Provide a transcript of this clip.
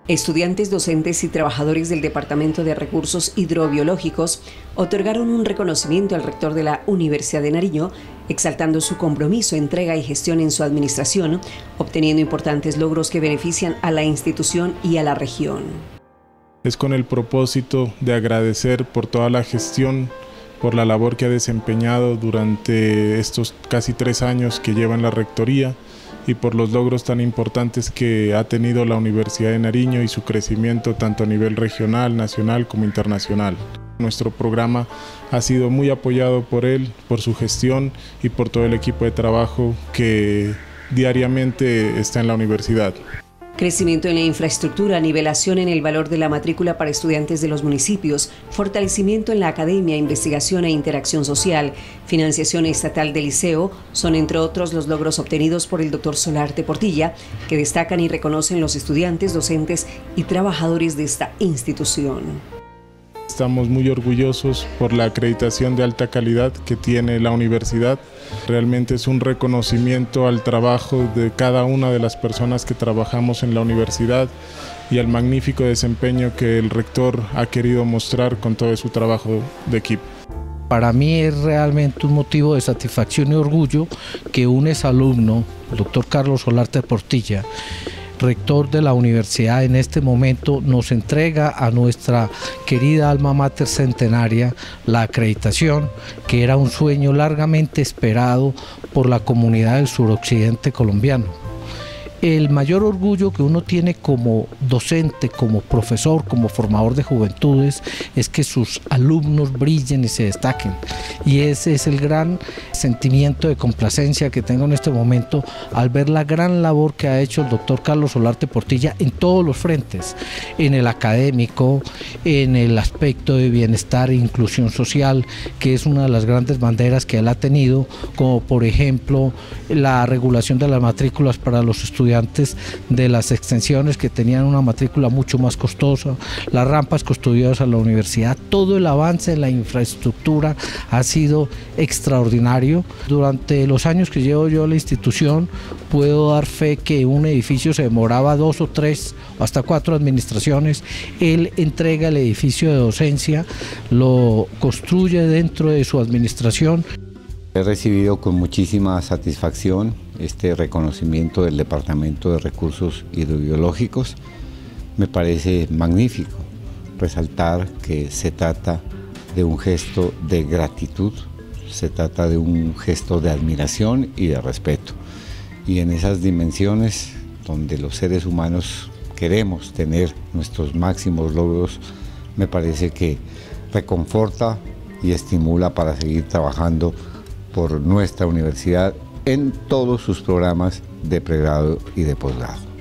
Estudiantes, docentes y trabajadores del Departamento de Recursos Hidrobiológicos otorgaron un reconocimiento al rector de la Universidad de Nariño, exaltando su compromiso, entrega y gestión en su administración, obteniendo importantes logros que benefician a la institución y a la región. Es con el propósito de agradecer por toda la gestión, por la labor que ha desempeñado durante estos casi 3 años que lleva en la rectoría, y por los logros tan importantes que ha tenido la Universidad de Nariño y su crecimiento tanto a nivel regional, nacional como internacional. Nuestro programa ha sido muy apoyado por él, por su gestión y por todo el equipo de trabajo que diariamente está en la universidad. Crecimiento en la infraestructura, nivelación en el valor de la matrícula para estudiantes de los municipios, fortalecimiento en la academia, investigación e interacción social, financiación estatal del liceo, son entre otros los logros obtenidos por el Dr. Solarte Portilla, que destacan y reconocen los estudiantes, docentes y trabajadores de esta institución. Estamos muy orgullosos por la acreditación de alta calidad que tiene la universidad. Realmente es un reconocimiento al trabajo de cada una de las personas que trabajamos en la universidad y al magnífico desempeño que el rector ha querido mostrar con todo su trabajo de equipo. Para mí es realmente un motivo de satisfacción y orgullo que un exalumno, el doctor Carlos Solarte Portilla, rector de la universidad, en este momento nos entrega a nuestra querida alma mater centenaria la acreditación, que era un sueño largamente esperado por la comunidad del suroccidente colombiano. El mayor orgullo que uno tiene como docente, como profesor, como formador de juventudes, es que sus alumnos brillen y se destaquen. Y ese es el gran sentimiento de complacencia que tengo en este momento al ver la gran labor que ha hecho el doctor Carlos Solarte Portilla en todos los frentes, en el académico, en el aspecto de bienestar e inclusión social, que es una de las grandes banderas que él ha tenido, como por ejemplo la regulación de las matrículas para los estudiantes de las extensiones que tenían una matrícula mucho más costosa, las rampas construidas a la universidad. Todo el avance en la infraestructura ha sido extraordinario. Durante los años que llevo yo en la institución puedo dar fe que un edificio se demoraba 2 o 3 o hasta 4 administraciones. Él entrega el edificio de docencia, lo construye dentro de su administración. He recibido con muchísima satisfacción este reconocimiento del Departamento de Recursos Hidrobiológicos. Me parece magnífico resaltar que se trata de un gesto de gratitud, se trata de un gesto de admiración y de respeto. Y en esas dimensiones donde los seres humanos queremos tener nuestros máximos logros, me parece que reconforta y estimula para seguir trabajando por nuestra universidad en todos sus programas de pregrado y de posgrado.